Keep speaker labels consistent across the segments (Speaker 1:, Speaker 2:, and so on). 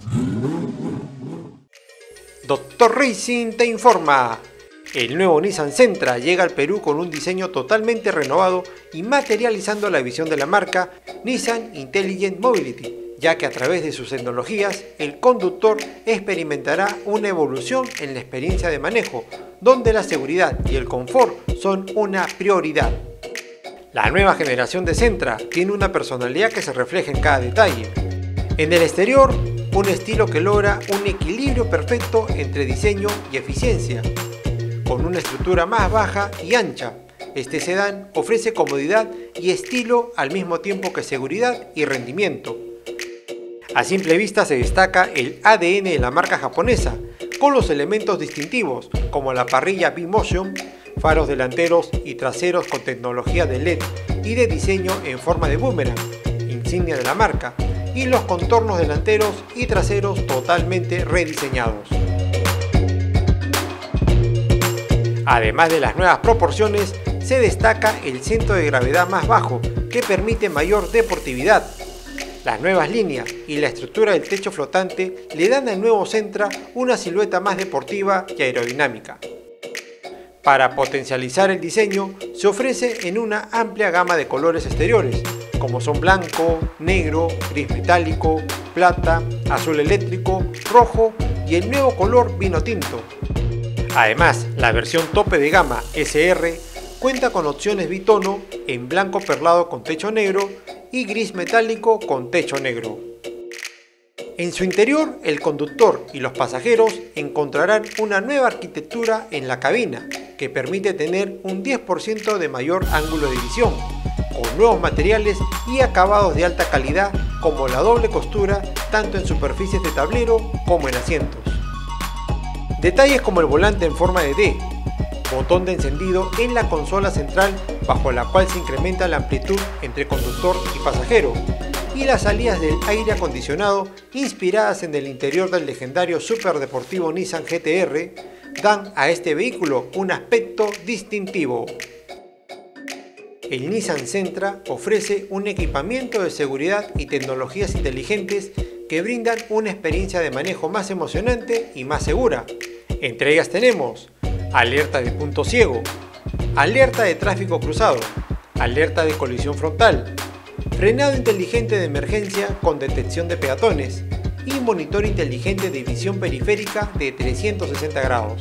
Speaker 1: Doctor Racing te informa. El nuevo Nissan Sentra llega al Perú con un diseño totalmente renovado y materializando la visión de la marca Nissan Intelligent Mobility, ya que a través de sus tecnologías el conductor experimentará una evolución en la experiencia de manejo, donde la seguridad y el confort son una prioridad. La nueva generación de Sentra tiene una personalidad que se refleja en cada detalle. En el exterior, un estilo que logra un equilibrio perfecto entre diseño y eficiencia. Con una estructura más baja y ancha, este sedán ofrece comodidad y estilo al mismo tiempo que seguridad y rendimiento. A simple vista se destaca el ADN de la marca japonesa, con los elementos distintivos como la parrilla B-Motion, faros delanteros y traseros con tecnología de LED y de diseño en forma de boomerang, insignia de la marca, y los contornos delanteros y traseros totalmente rediseñados. Además de las nuevas proporciones, se destaca el centro de gravedad más bajo, que permite mayor deportividad. Las nuevas líneas y la estructura del techo flotante le dan al nuevo Sentra una silueta más deportiva y aerodinámica. Para potencializar el diseño, se ofrece en una amplia gama de colores exteriores, como son blanco, negro, gris metálico, plata, azul eléctrico, rojo y el nuevo color vino tinto. Además, la versión tope de gama SR cuenta con opciones bitono en blanco perlado con techo negro y gris metálico con techo negro. En su interior, el conductor y los pasajeros encontrarán una nueva arquitectura en la cabina que permite tener un 10% de mayor ángulo de visión, con nuevos materiales y acabados de alta calidad como la doble costura tanto en superficies de tablero como en asientos. Detalles como el volante en forma de D, botón de encendido en la consola central bajo la cual se incrementa la amplitud entre conductor y pasajero, y las salidas del aire acondicionado inspiradas en el interior del legendario superdeportivo Nissan GT-R dan a este vehículo un aspecto distintivo. El Nissan Sentra ofrece un equipamiento de seguridad y tecnologías inteligentes que brindan una experiencia de manejo más emocionante y más segura. Entre ellas tenemos alerta de punto ciego, alerta de tráfico cruzado, alerta de colisión frontal, frenado inteligente de emergencia con detección de peatones y monitor inteligente de visión periférica de 360 grados.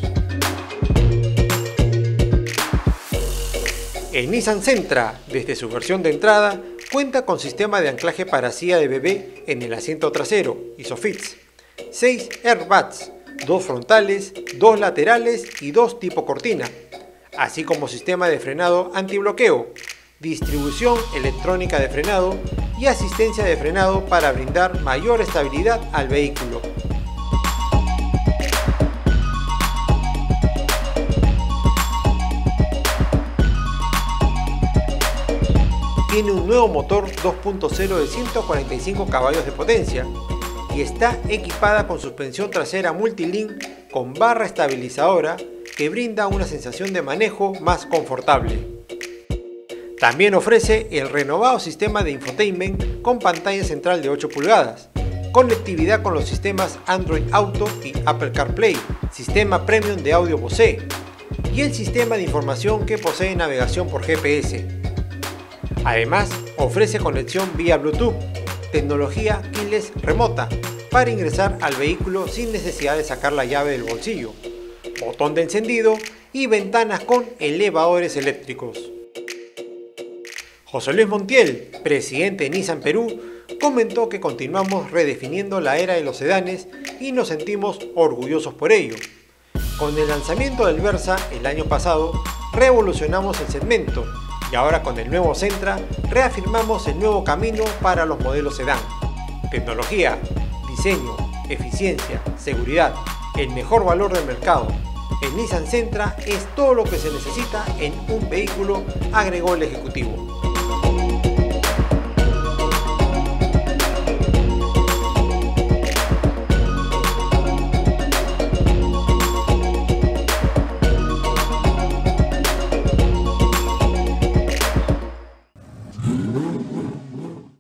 Speaker 1: El Nissan Sentra, desde su versión de entrada, cuenta con sistema de anclaje para silla de bebé en el asiento trasero, ISOFIX, 6 airbags, 2 frontales, 2 laterales y 2 tipo cortina, así como sistema de frenado antibloqueo, distribución electrónica de frenado y asistencia de frenado para brindar mayor estabilidad al vehículo. Tiene un nuevo motor 2.0 de 145 caballos de potencia y está equipada con suspensión trasera multilink con barra estabilizadora que brinda una sensación de manejo más confortable. También ofrece el renovado sistema de infotainment con pantalla central de 8 pulgadas, conectividad con los sistemas Android Auto y Apple CarPlay, sistema premium de audio Bose y el sistema de información que posee navegación por GPS. Además, ofrece conexión vía Bluetooth, tecnología keyless remota, para ingresar al vehículo sin necesidad de sacar la llave del bolsillo, botón de encendido y ventanas con elevadores eléctricos. José Luis Montiel, presidente de Nissan Perú, comentó que continuamos redefiniendo la era de los sedanes y nos sentimos orgullosos por ello. Con el lanzamiento del Versa el año pasado, revolucionamos el segmento y ahora con el nuevo Sentra reafirmamos el nuevo camino para los modelos sedán. Tecnología, diseño, eficiencia, seguridad, el mejor valor del mercado. El Nissan Sentra es todo lo que se necesita en un vehículo, agregó el ejecutivo.